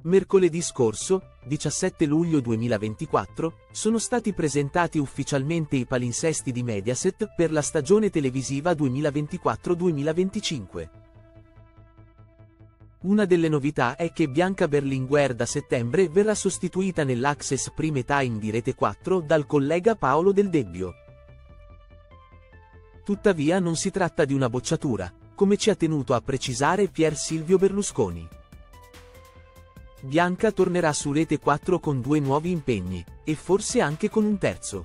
Mercoledì scorso, 17 luglio 2024, sono stati presentati ufficialmente i palinsesti di Mediaset per la stagione televisiva 2024-2025. Una delle novità è che Bianca Berlinguer da settembre verrà sostituita nell'Access Prime Time di Rete 4 dal collega Paolo Del Debbio. Tuttavia non si tratta di una bocciatura, come ci ha tenuto a precisare Pier Silvio Berlusconi. Bianca tornerà su Rete 4 con 2 nuovi impegni, e forse anche con un terzo.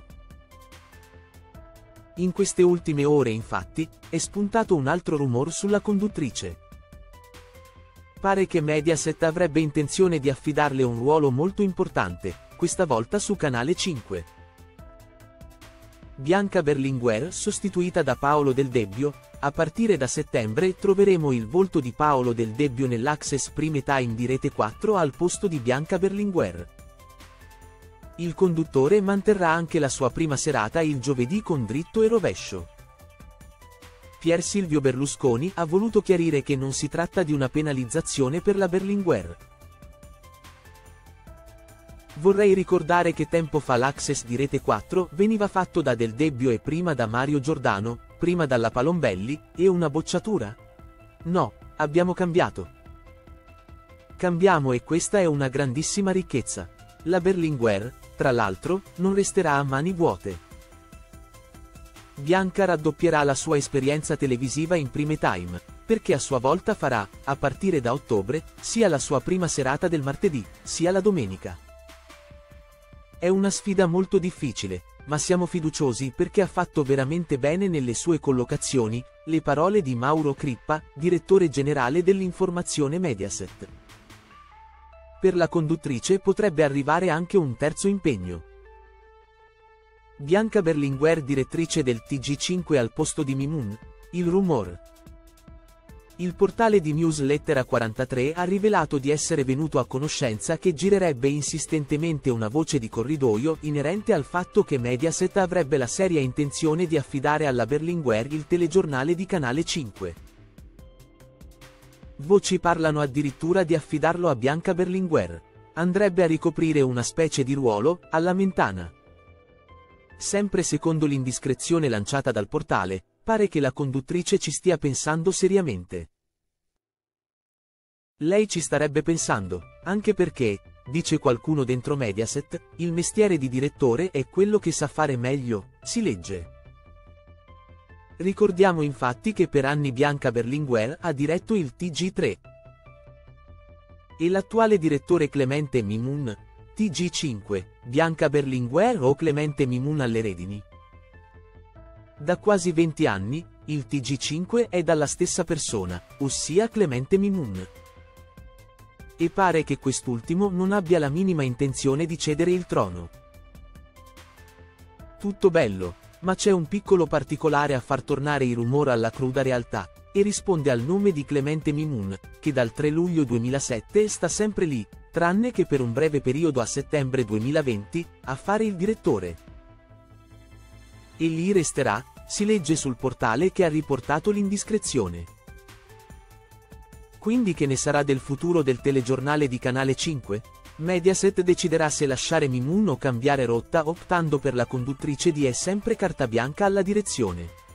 In queste ultime ore, infatti, è spuntato un altro rumor sulla conduttrice. Pare che Mediaset avrebbe intenzione di affidarle un ruolo molto importante, questa volta su Canale 5. Bianca Berlinguer, sostituita da Paolo Del Debbio. A partire da settembre troveremo il volto di Paolo Del Debbio nell'Access Prime Time di Rete 4 al posto di Bianca Berlinguer. Il conduttore manterrà anche la sua prima serata il giovedì con Dritto e Rovescio. Pier Silvio Berlusconi ha voluto chiarire che non si tratta di una penalizzazione per la Berlinguer. Vorrei ricordare che tempo fa l'Access di Rete 4 veniva fatto da Del Debbio e prima da Mario Giordano, prima dalla Palombelli, e una bocciatura? No, abbiamo cambiato. Cambiamo e questa è una grandissima ricchezza. La Berlinguer, tra l'altro, non resterà a mani vuote. Bianca raddoppierà la sua esperienza televisiva in Prime Time, perché a sua volta farà, a partire da ottobre, sia la sua prima serata del martedì, sia la domenica. È una sfida molto difficile, ma siamo fiduciosi perché ha fatto veramente bene nelle sue collocazioni, le parole di Mauro Crippa, direttore generale dell'informazione Mediaset. Per la conduttrice potrebbe arrivare anche un terzo impegno. Bianca Berlinguer direttrice del TG5 al posto di Mimoun? Il rumor. Il portale di Newsletter A43 ha rivelato di essere venuto a conoscenza che girerebbe insistentemente una voce di corridoio inerente al fatto che Mediaset avrebbe la seria intenzione di affidare alla Berlinguer il telegiornale di Canale 5. Voci parlano addirittura di affidarlo a Bianca Berlinguer. Andrebbe a ricoprire una specie di ruolo, alla Mentana. Sempre secondo l'indiscrezione lanciata dal portale, pare che la conduttrice ci stia pensando seriamente. Lei ci starebbe pensando, anche perché, dice qualcuno dentro Mediaset, il mestiere di direttore è quello che sa fare meglio, si legge. Ricordiamo infatti che per anni Bianca Berlinguer ha diretto il TG3. E l'attuale direttore Clemente Mimoun, TG5, Bianca Berlinguer o Clemente Mimoun alle redini? Da quasi 20 anni, il TG5 è dalla stessa persona, ossia Clemente Mimoun. E pare che quest'ultimo non abbia la minima intenzione di cedere il trono. Tutto bello, ma c'è un piccolo particolare a far tornare i rumor alla cruda realtà, e risponde al nome di Clemente Mimoun, che dal 3 luglio 2007 sta sempre lì, tranne che per un breve periodo a settembre 2020, a fare il direttore. E lì resterà, si legge sul portale che ha riportato l'indiscrezione. Quindi che ne sarà del futuro del telegiornale di Canale 5? Mediaset deciderà se lasciare Mimoun o cambiare rotta optando per la conduttrice di È sempre carta bianca alla direzione.